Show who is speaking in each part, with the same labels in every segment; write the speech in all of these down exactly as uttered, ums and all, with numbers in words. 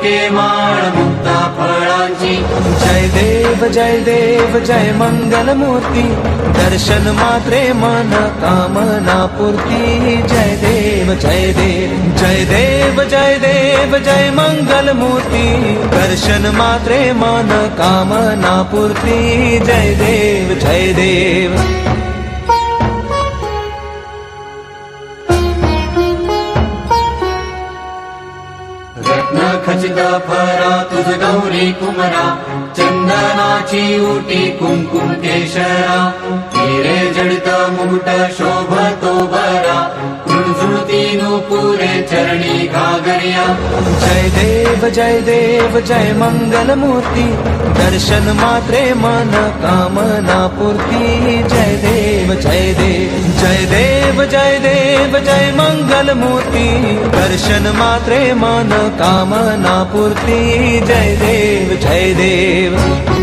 Speaker 1: झळके माळ मुक्ता फळांची।
Speaker 2: जय देव जय देव जय मंगलमूर्ती, दर्शन मात्रे मन कामना पूर्ती। जय देव जय देव जय देव जय देव जय मंगलमूर्ती, दर्शन मात्रे मन कामना पूर्ती। जय देव जय देव।
Speaker 1: रत्न खचित फरा तुझ गौरी कुमरा, चंदनाची उटी कुंकुम केशरा। हिरे जडित मुकुट शोभतो बरा, झुळझुळती नूपुरे चरणी घागरिया।
Speaker 2: जय देव जय देव जय मंगलमूर्ती, दर्शन मात्रे मन कामना पूर्ती। जय देव जय देव जय देव जय देव जय मंगलमूर्ती, दर्शन मात्रे मन कामना पूर्ती। जय देव जय देव।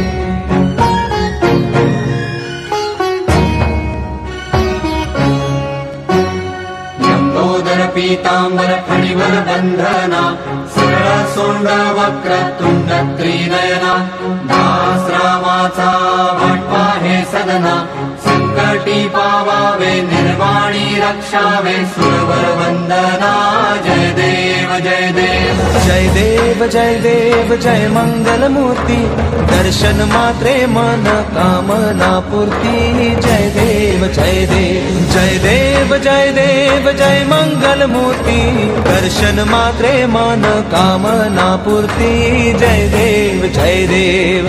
Speaker 1: पीतांबर फणीवर बंधना, सरळ सोंड वक्र तुंड त्रिनयना। दास रामाचा वाटपा हे सदना, संकटी पावावे निर्वाणी रक्षावे सुरवर वंदना। जय देव जय देव
Speaker 2: जय देव जय देव जय मंगलमूर्ती, दर्शन मात्रे मन कामना पूर्ती। जय देव जय देव जय देव जय देव जय मंगलमूर्ती, दर्शन मात्रे मन कामना पूर्ती। जय देव जय देव।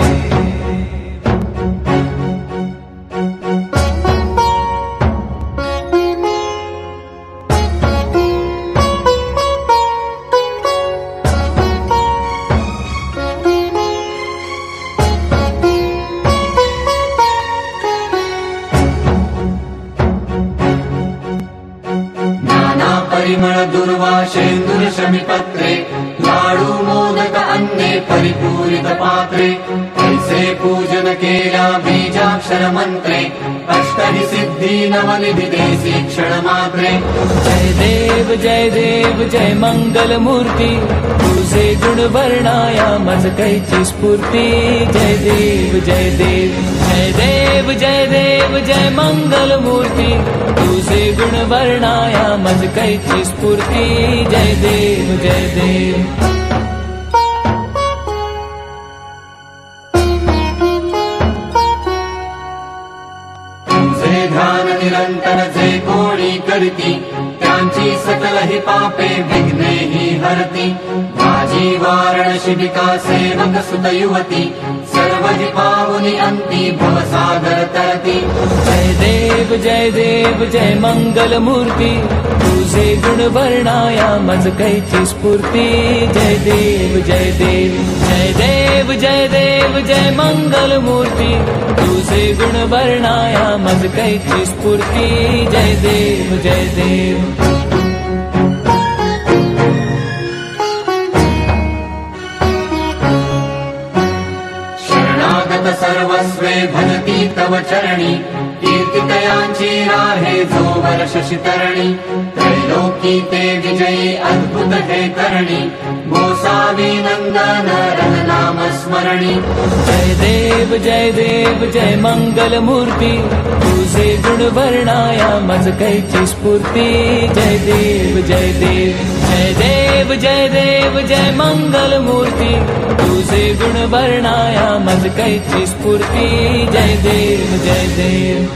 Speaker 1: परिमळ दुर्वा शेंदूर शमीपत्रे, लाडू मोदक अन्ने परिपूरित पात्रे। ऐसे पूजन केल्या बीजाक्षर मंत्रे, अष्टहि सिद्धी नवनिधि देसी क्षण मात्रे।
Speaker 2: जय देव जय देव जय मंगलमूर्ती, तुझे गुण वर्णाया मज कैची स्फूर्ती। जय देव जय देव जय देव जय देव जय मंगलमूर्ती, तुझे गुण वर्णाया मज कैची स्फूर्ती। जय देव जय देव।
Speaker 1: तुझे ध्यान निरंतर जे कोणी करती, त्यांची सकल ही पापे विघ्ने ही हरती। माझी वारण शिबिका सेवक सुत युवती, सर्व ही पावनी अंती भवसागर तरती।
Speaker 2: जय देव जय देव जय मंगलमूर्ती, तुझे गुण वर्णाया मज कैची स्फूर्ती। जय देव जय देव जय देव जय देव जय मंगलमूर्ती, तुझे गुण वर्णाया मज कैची स्फूर्ती। जय देव जय देव।
Speaker 1: सर्वस्वे भजती तव चरणी, कीर्तितयांची राहे जो वर्ष शितरणी। त्रैलोकी ते विजयी अद्भुत हे करणी, गोसावी नंदन रघुनाम स्मरणी।
Speaker 2: जय देव जय देव जय मंगलमूर्ती, तुझे गुण वर्णाया मज कैची स्फूर्ती। जय देव जय देव जय देव जय देव जय मंगलमूर्ती, तुझे गुण वर्णाया मज कैची स्फूर्ती। जय देव जय देव।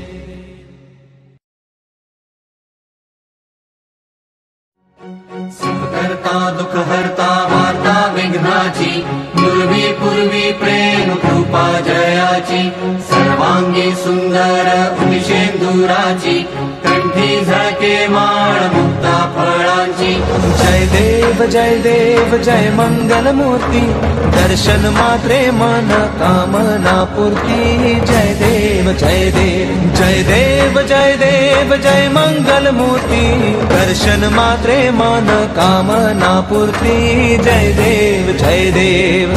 Speaker 1: सुख करता दुख हरता वार्ता विघ्नाची, पूर्वी पूर्वी प्रेम कृपा जयाची। सर्वांगी सुंदर उदिशेंदुराची, कंठी झळके माळ मुक्ता फळांची।
Speaker 2: जय देव जय देव जय मंगलमूर्ती, दर्शन मात्रे मन कामना पूर्ती। जय देव जय देव जय देव जय देव जय मंगलमूर्ती, दर्शन मात्रे मन कामना पूर्ती। जय देव जय देव।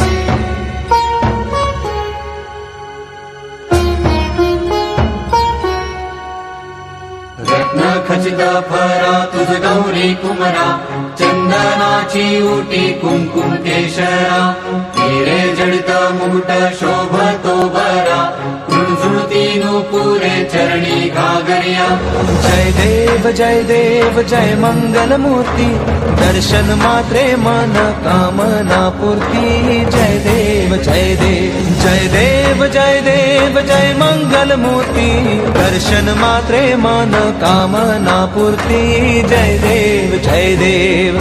Speaker 1: रत्न खचित फरा तुझ गौरी कुमरा, चंद चंदनाची उटी कुंकुम केशरा हिरे जडित मुकुट शोभतो बरा कृणझुणती नूपुरे चरणी घागरिया
Speaker 2: जय देव जय देव जय मंगल मूर्ति दर्शन मात्रे मन कामना पूर्ति जय देव जय देव जय देव जय देव जय मंगल मूर्ति दर्शन मात्रे मन कामना पूर्ति जय देव जय देव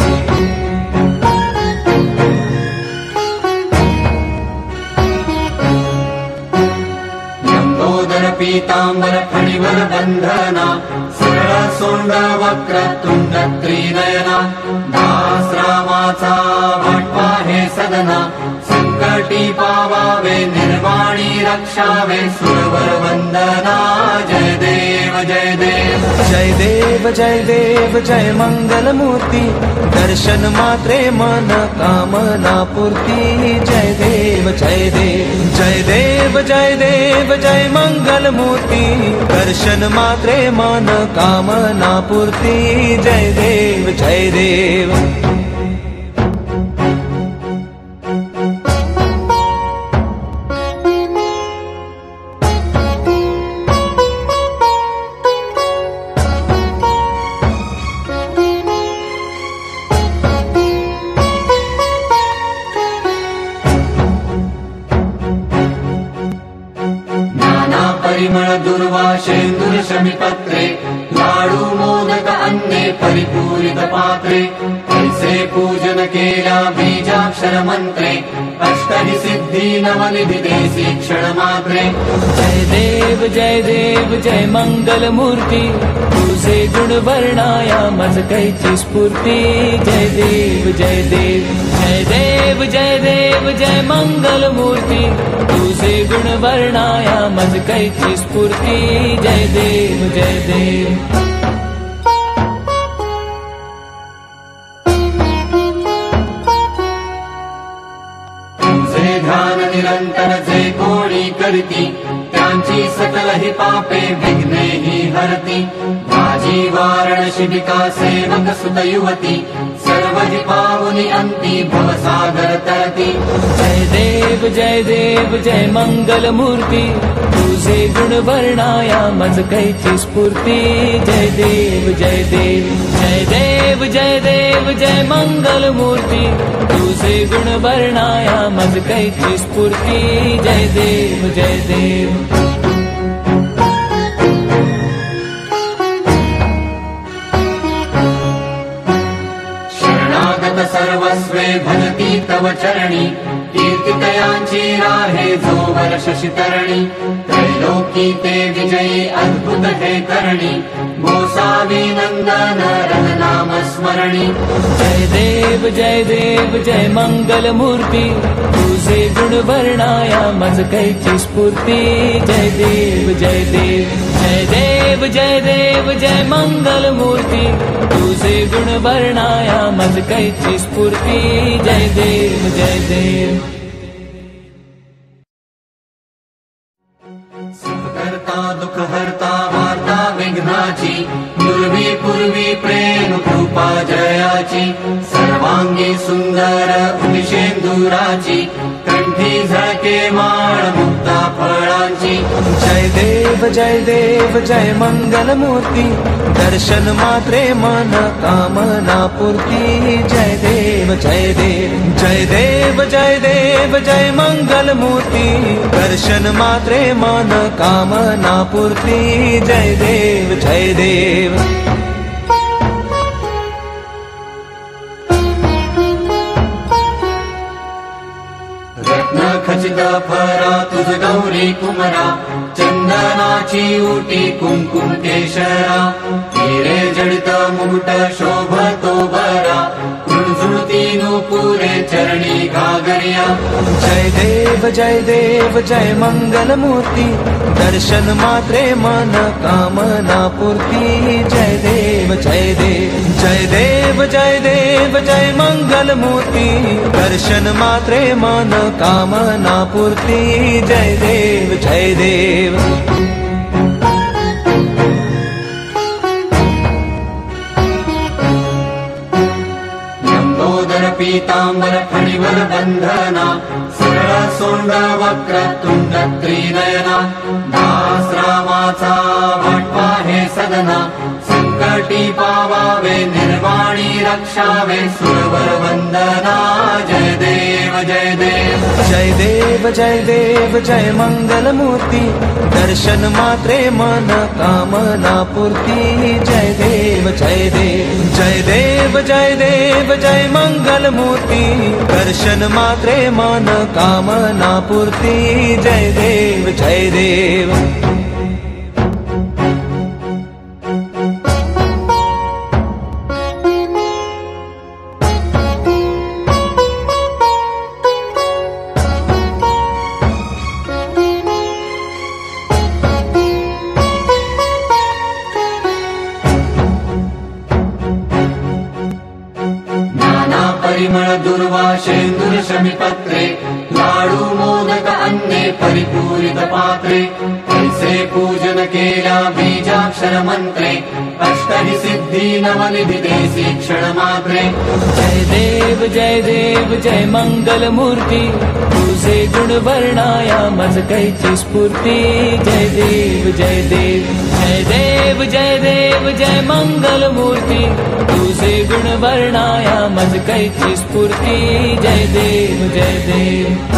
Speaker 1: पीतांबर फणिवर बंधना सरळ सोंड वक्र तुंड त्रिनयना दास रामाचा वाटपा हे सदना संकटी पावावे निर्वाणी रक्षावे सुरवर वंदना जय देव जय देव
Speaker 2: जय देव जय देव जय मंगल मूर्ति दर्शन मात्रे मन कामना पूर्ति जय देव जय देव जय देव जय देव जय मंगल मूर्ति दर्शन मात्रे मन कामना पूर्ति जय देव जय देव
Speaker 1: परिमळ दुर्वाशेन्दुर शमिपत्रे लाडू मोदक अन्ने परिपूरित पात्रे ऐसे पूजन केला बीजाक्षर मंत्रे अष्टहि सिद्धि नवनिधि देसी क्षण मात्रे
Speaker 3: जय देव जय देव जय मंगल मूर्ति तुझे गुण वर्णाया मज कैची स्फूर्ति जय देव जय देव जय देव जय देव जय मंगल मूर्ति तुझे गुण वर्णाया मज कैची स्फूर्ति जय देव जय देव
Speaker 1: ध्यान निरंतर जे कोणी करती त्यांची सकल ही पापे विघ्ने ही हरती माझी वारण शिबिका सेवक सुत युवती सर्व ही पावनी अंती भवसागर तरती
Speaker 3: जय देव जय देव जय मंगल मूर्ति तुझे गुण वर्णाया मज कैची स्फूर्ति जय देव जय देव जय देव जय देव जय मंगल मूर्ति तुझे गुण वर्णाया मज कैची स्फूर्ति जय देव जय देव
Speaker 1: सर्वस्वे भजती तव चरणी कीर्तितयांची राहे जो वर्ष शितरणी त्रैलोकी ते विजयी अद्भुत हे करणी गोसावी नंदन रन नाम स्मरणी
Speaker 3: जय देव जय देव जय मंगल मूर्ति तुझे गुण वर्णाया मज कैची स्फूर्ति जय देव जय देव जय देव जय देव जय मंगल मूर्ति तुझे गुण वर्णाया मज कैची स्फूर्ति जय देव जय देव
Speaker 1: सुखकर्ता दुख हरता वार्ता विघ्नाची पूर्वी पूर्वी प्रेम कृपा जयाची सर्वांगी सुंदर उदिशेंदुराची कंठी झळके माळ मुक्ता फळांची
Speaker 2: जय देव जय देव जय मंगल मूर्ति दर्शन मात्रे मन कामना पूर्ति जय देव जय देव जय देव जय देव जय मंगल मूर्ति दर्शन मात्रे मन कामना पूर्ति जय देव जय देव
Speaker 1: रत्न खचित फरा तुझ गौरी कुमरा चंदनाची उटी कुंकुम केशरा हिरे जडित मुकुट शोभतो बरा कृणझुणती नूपुरे चरणी घागरिया
Speaker 2: जय देव जय देव जय मंगल मूर्ति दर्शन मात्रे मन कामना पूर्ति जय देव जय देव जय देव जय देव जय मंगल मूर्ति दर्शन मात्रे मन कामना पूर्ति जय देव जय देव
Speaker 1: पीतांबर फणिवर बंधना सरळ सोंड वक्र तुंड त्रिनयना दास रामाचा वाटवा हे सदना संकटी पावावे निर्वाणी रक्षावे सुरवर वंदना जय देव जय देव
Speaker 2: जय देव जय देव जय मंगल मूर्ति दर्शन मात्रे मन कामना पूर्ति जय देव जय देव जय देव जय देव जय मंगल मूर्ति दर्शन मात्रे मन कामना पूर्ति जय देव जय देव
Speaker 1: परिमळ दुर्वाशेंदुर शमीपत्रे लाडू मोदक अन्ने परिपूरित पात्रे ऐसे पूजन केल्या बीजाक्षर मंत्रे अष्टहि सिद्धी नवनिधि देसी क्षण मात्रे
Speaker 3: जय देव जय देव जय मंगल मूर्ती तुझे गुण वर्णाया मज कैची स्फूर्ती जय देव जय देव जय देव जय देव जय मंगल मूर्ती तुझे गुण वर्णाया मज कैची स्फूर्ती जय देव जय देव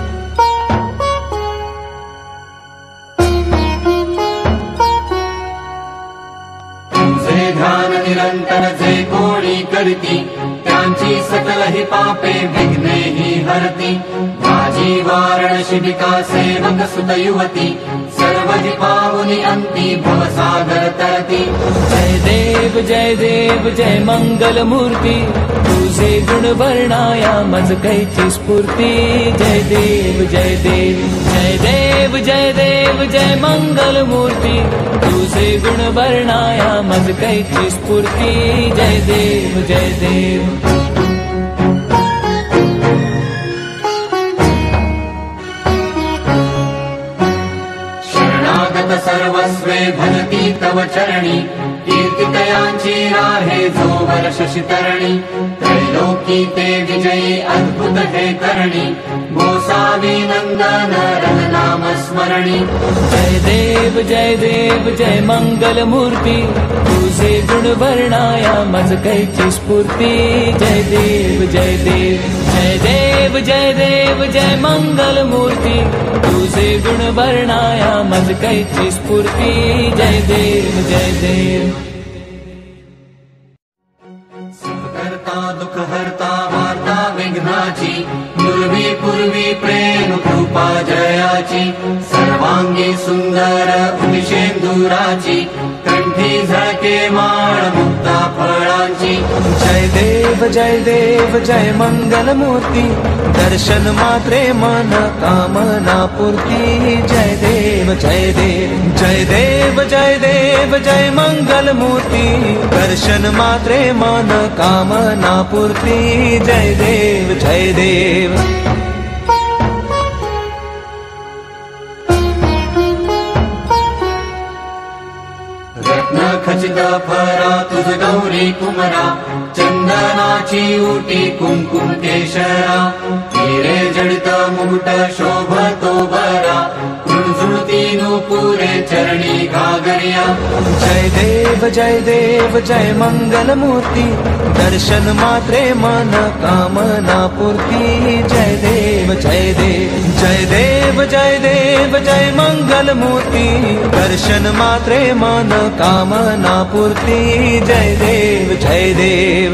Speaker 1: ध्यान निरंतर जे कोणी करती त्यांची सकल ही पापे विघ्ने ही हरती माझी वारण शिबिका सेवक सुत युवती सर्व जी पावनी अंती भवसागर तरती
Speaker 3: जय देव जय देव जय मंगल मूर्ती तुझे गुण वर्णाया मज कैची स्फूर्ती जय देव जय देव जय देव जय देव जय मंगल मूर्ती तुझे गुण वर्णाया मज कैची स्फूर्ती जय देव जय देव
Speaker 1: सर्वस्वे भजती तव चरणी कीर्तितयांची राहे जो वर्ष शितरणी त्रैलोकी ते विजयी अद्भुत हे करणी गोसावी नंदन रन नाम स्मरणी
Speaker 3: जय देव जय देव जय मंगल मूर्ती तुझे गुण वर्णाया मज कैची स्फूर्ती जय देव जय देव जय देव जय देव जय मंगल मूर्ती तुझे गुण वर्णाया मज कैची स्फूर्ती जय देव जय देव
Speaker 1: करता दुख हरता वार्ता विघ्नाची पूर्वी पूर्वी प्रेम कृपा जयाची सर्वांगी सुंदर उदिशेंदुराची कंठी झळके माळ मुक्ता फळांची
Speaker 2: जय देव जय देव जय मंगल मूर्ति दर्शन मात्रे मन कामना पूर्ति जय देव जय देव जय देव जय देव जय मंगल मूर्ति दर्शन मात्रे मन कामना पूर्ति जय देव जय देव
Speaker 1: रत्न खचित फरा तुझ गौरी कुमरा चंदनाची उटी कुंकुम केशरा हिरे जडित मुकुट शोभतो बरा कुंजुळती नुपुरे चरणी घागरिया
Speaker 2: जय देव जय देव जय मंगल मूर्ति दर्शन मात्रे मन कामना पूर्ति जय देव जय देव जय देव जय देव जय मंगल मूर्ति दर्शन मात्रे मन कामना पूर्ति जय देव जय देव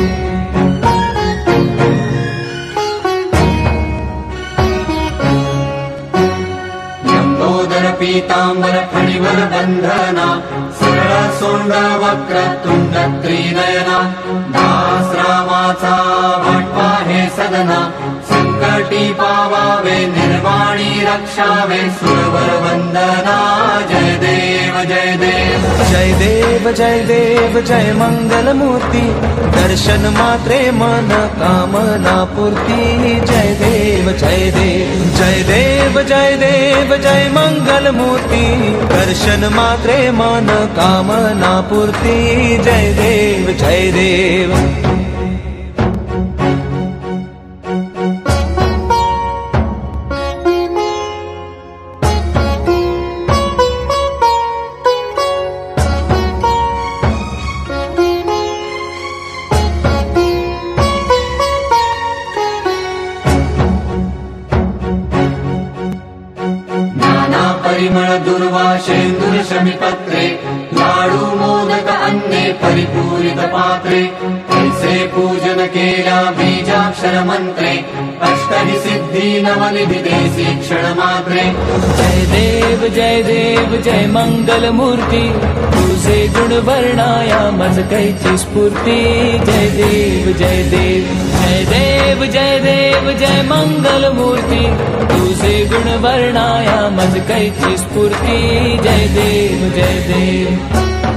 Speaker 1: लंबोदर पीतांबर फणिवर बंधना सरळ सोंड वक्र तुंड त्रिनयना दास रामाचा वाटवा हे सदना संकटी पावावे निर्वाणी रक्षावे सुरवर वंदना जय देव जय देव
Speaker 2: जय देव जय देव जय मंगल मूर्ति दर्शन मात्रे मन कामना पूर्ति जय देव जय देव जय देव जय देव जय मंगल मूर्ति दर्शन मात्रे मन कामना पूर्ति जय देव जय देव
Speaker 1: परिमळ दुर्वाशेन्दुर शमिपत्रे लाडू मोदक अन्ने परिपूरित पात्रे ऐसे पूजन केल्या बीजाक्षर मंत्रे अष्टहि सिद्धि नवनिधि देसी क्षण मात्रे।
Speaker 3: जय देव जय देव जय मंगल मूर्ती तुझे गुण वर्णाया मज कैची स्फूर्ती। जय देव जय देव जय देव जय देव जय मंगल मूर्ती तुझे गुण वर्णाया मज कैची स्फूर्ती। जय देव जय देव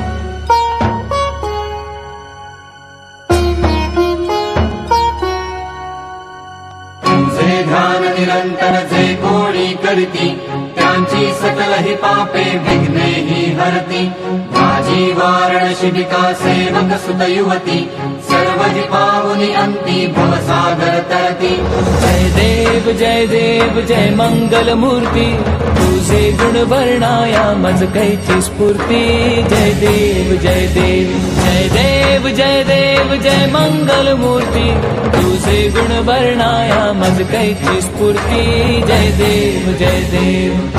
Speaker 1: ध्यान निरंतर जे कोणी करती त्यांची सकल ही पापे विघ्ने ही हरती। माझी वारण शिबिका सेवक सुत युवती सर्व जी पावनी अंती भवसागर तरती।
Speaker 3: जय देव जय देव जय मंगल मूर्ती तुझे गुण वर्णाया मज कैची स्फूर्ती। जय देव जय देव जय देव जय देव जय मंगल मूर्ती तुझे गुण वर्णाया मज कैची स्फूर्ती। जय देव जय देव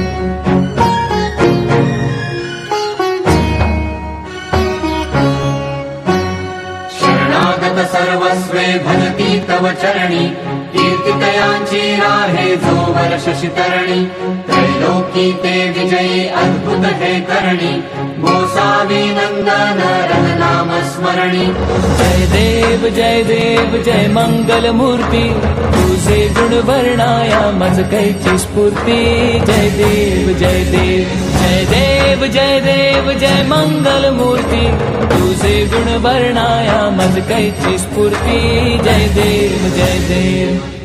Speaker 1: शरणागत सर्वस्वे भजती तव चरणी कीर्तितयांची राहे जो वर्ष शितरणी। त्रैलोकी ते विजयी अद्भुत हे करणी गोसावी नंदन रघुनाम स्मरणी।
Speaker 3: जय देव जय देव जय मंगल मूर्ती तुझे गुण वर्णाया मज कैची स्फूर्ती। जय देव जय देव जय देव जय देव जय मंगल मूर्ती तुझे गुण वर्णाया मज कैची स्फूर्ती। जय देव जय देव